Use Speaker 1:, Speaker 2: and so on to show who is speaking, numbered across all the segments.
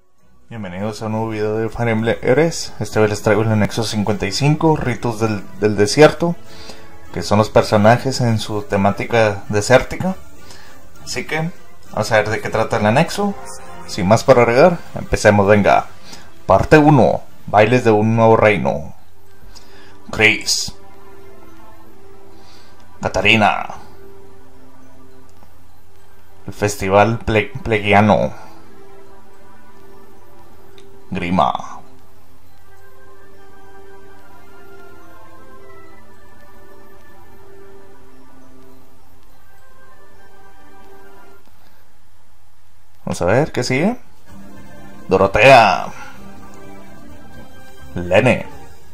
Speaker 1: Bienvenidos a un nuevo video de Fire Emblem Heroes. Esta vez les traigo el anexo 55, Ritos del Desierto, que son los personajes en su temática desértica. Así que vamos a ver de qué trata el anexo. Sin más para agregar, empecemos. Venga, parte 1, bailes de un nuevo reino. Chris, Katarina, el festival plegiano, Grima, vamos a ver qué sigue. Dorotea, Lene,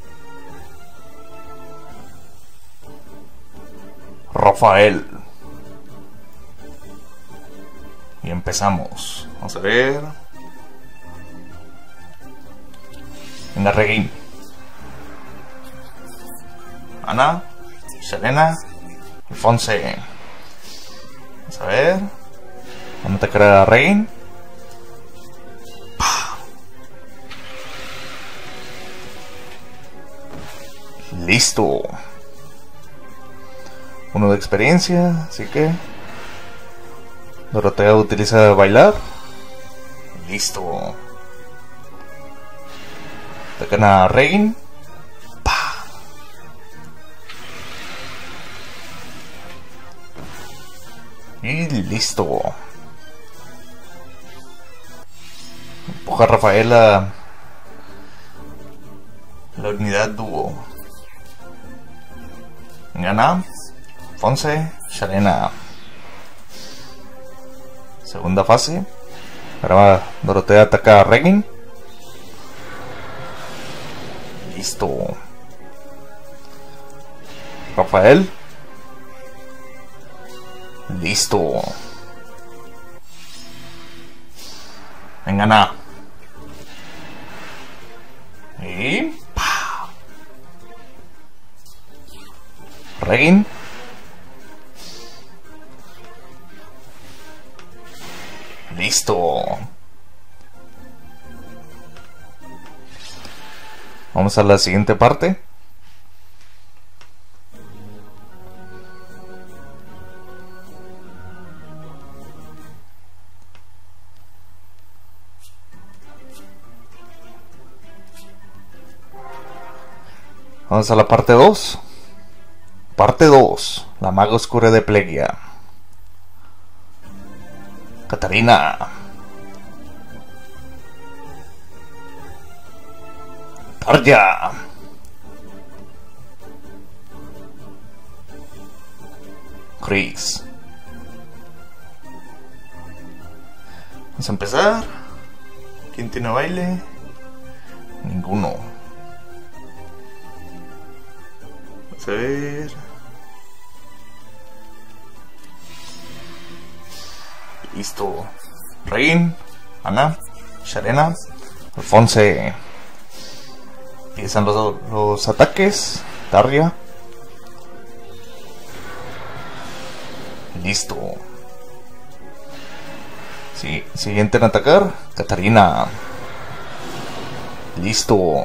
Speaker 1: Rafael. Y empezamos. Vamos a ver. Venga, Regin, Ana, Selena, Alfonse. Vamos a ver. Vamos a atacar a Regin. Listo. Uno de experiencia, así que Dorotea utiliza bailar. Listo. Atacan a Regin. Y listo. Empuja a Rafael a la unidad dúo. Gana Fonse, Sharena. Segunda fase. Ahora Dorotea ataca a Regin. Listo. Rafael. Listo. Venga, Ana. Y Regin. Listo. Vamos a la siguiente parte. Vamos a la parte 2. Parte 2. La maga oscura de Plegia. Katarina. Tarja. Chris. Vamos a empezar. ¿Quién tiene baile? Ninguno. Vamos a ver. Listo. Regin, Ana, Sharena, Alfonse. Empiezan los ataques. Tarja. Listo. Sí, siguiente en atacar. Katarina. Listo.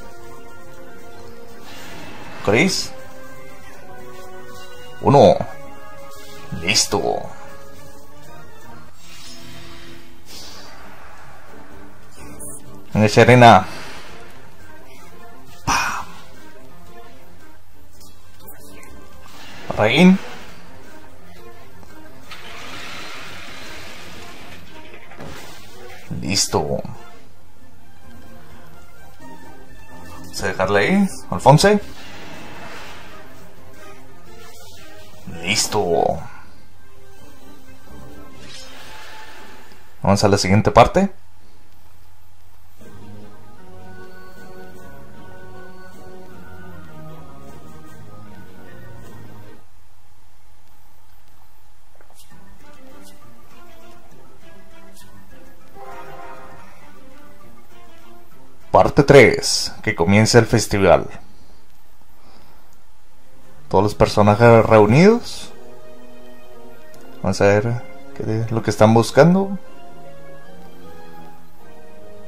Speaker 1: Chris. 1. Listo. Venga, Sharena. Regin. Listo. Vamos a dejarle ahí. Alfonse. Listo. Vamos a la siguiente parte. Parte 3. Que comience el festival. Todos los personajes reunidos. Vamos a ver qué es lo que están buscando.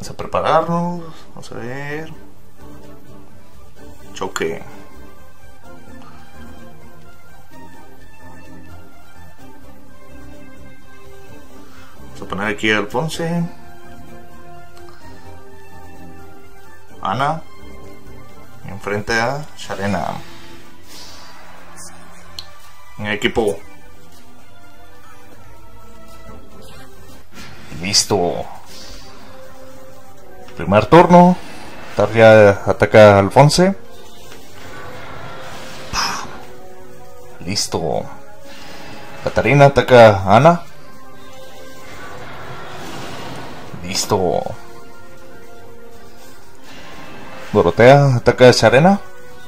Speaker 1: Vamos a prepararnos. Vamos a ver. Choque. Vamos a poner aquí a Alfonse. Ana. Enfrente a Sharena. En equipo. Listo. Primer turno. Tarja ataca a Alfonse. Listo. Catarina ataca a Ana. Listo. Dorotea ataca a Sharena.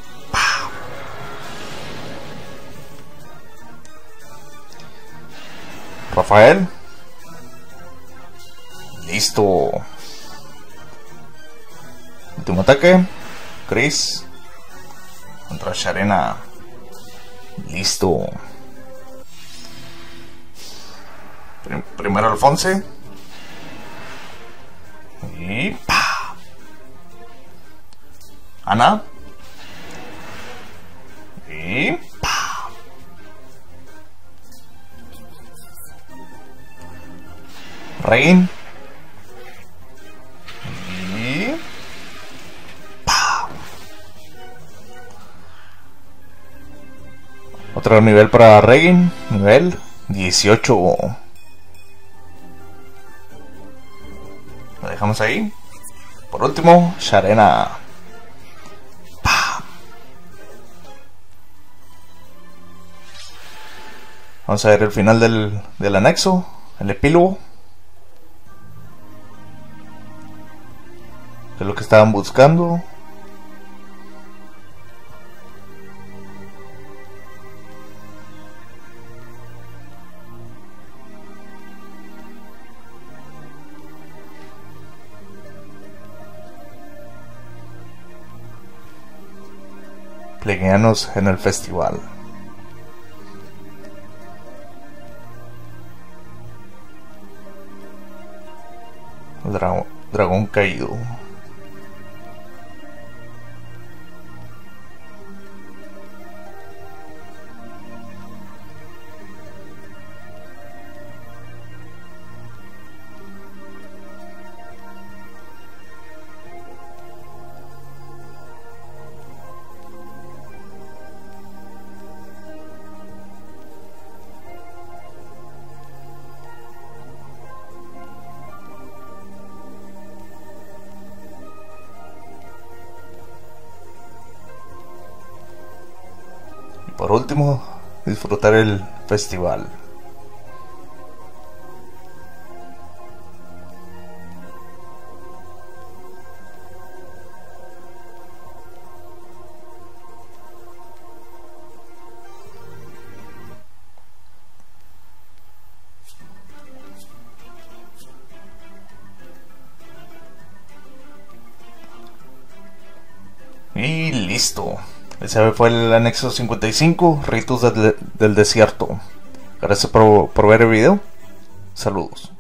Speaker 1: Rafael. Listo. Último ataque. Chris contra Sharena. Listo. Primero Alfonse. Y ¡pa! Ana. Y ¡pa! Rein. Y ¡pa! Otro nivel para Rein. Nivel 18. Lo dejamos ahí. Por último, Sharena. ¡Pam! Vamos a ver el final del anexo, el epílogo. ¿Qué es lo que estaban buscando? Plegueanos en el festival. Dragón caído. Por último, disfrutar el festival. Y listo. Ese fue el anexo 55, Ritos del Desierto. Gracias por ver el video. Saludos.